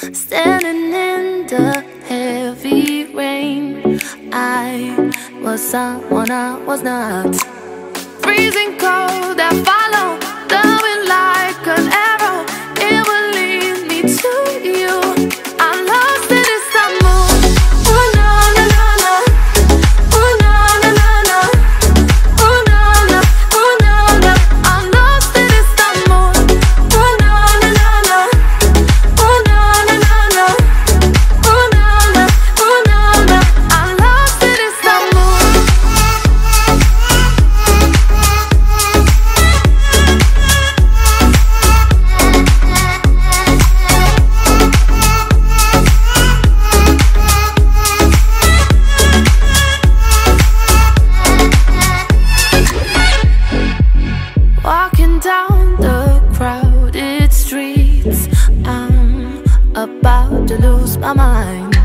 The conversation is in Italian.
Standing in the heavy rain, I was someone I was not. Freezing cold, I follow the wind like an arrow. It will lead me to you. I'm lost in Istanbul. Ooh, na na na na. Ooh, na na na na. Ooh, na na. Ooh, na na. I'm lost in Istanbul. Ooh, na na na na. Ooh, na na na na. Ooh, na na. Ooh, na na. I'm lost in Istanbul. Walking down the crowded streets, I'm about to lose my mind.